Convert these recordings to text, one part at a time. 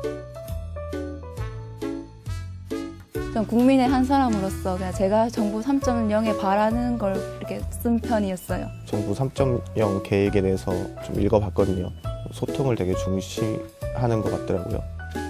전 국민의 한 사람으로서 그냥 제가 정부 3.0에 바라는 걸 이렇게 쓴 편이었어요. 정부 3.0 계획에 대해서 좀 읽어봤거든요. 소통을 되게 중시하는 것 같더라고요.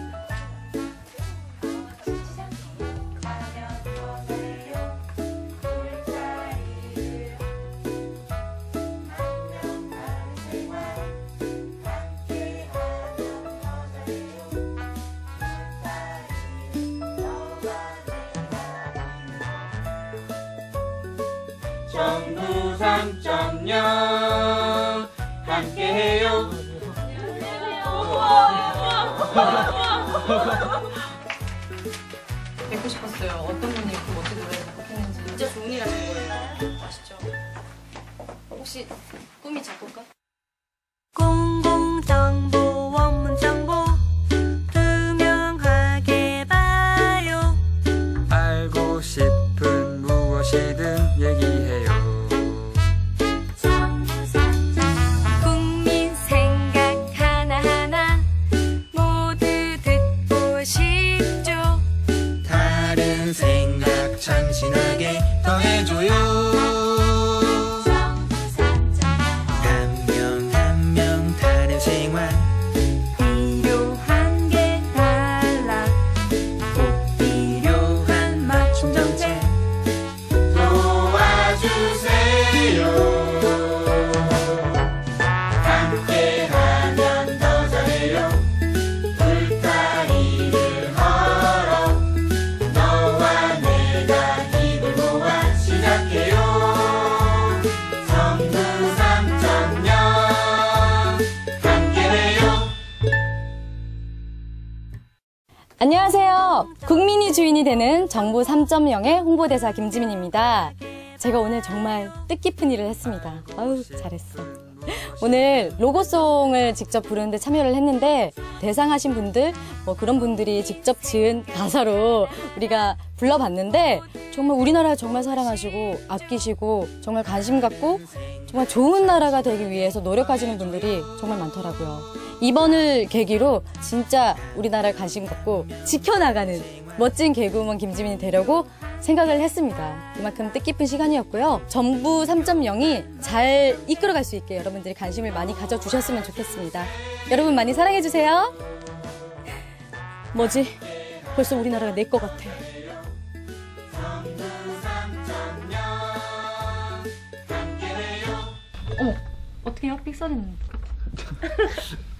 정부 3.0 함께해요. 뵙고 싶었어요. 어떤 분이 그 멋진 노래를 했는지. 진짜 좋은 일 하신 거예요. 아시죠? 혹시 꿈이 작곡가? 공공정보 원문정보 투명하게 봐요. 알고 싶은 무엇이든 얘기해요. 국민 생각 하나하나 모두 듣고 싶죠. 다른 생각 참신하게 더해줘요. 한 명 한 명 다른 생활 필요한 게 달라. 꼭 필요한 맞춤 정책 도와주세요. 함께하면 더 잘해요. 울타리를 걸어 너와 내가 힘을 모아 시작해요. 정부 3.0 함께해요. 안녕하세요. 국민이 주인이 되는 정부 3.0의 홍보대사 김지민입니다. 제가 오늘 정말 뜻깊은 일을 했습니다. 아우, 잘했어. 오늘 로고송을 직접 부르는데 참여를 했는데 대상하신 분들, 그런 분들이 직접 지은 가사로 우리가 불러봤는데 정말 우리나라를 정말 사랑하시고 아끼시고 정말 관심 갖고 정말 좋은 나라가 되기 위해서 노력하시는 분들이 정말 많더라고요. 이번을 계기로 진짜 우리나라를 관심 갖고 지켜나가는 멋진 개그우먼 김지민이 되려고 생각을 했습니다. 그만큼 뜻깊은 시간이었고요. 정부 3.0이 잘 이끌어갈 수 있게 여러분들이 관심을 많이 가져주셨으면 좋겠습니다. 여러분 많이 사랑해주세요. 뭐지? 벌써 우리나라가 내 것 같아. 어머, 어떻게 삑 소리는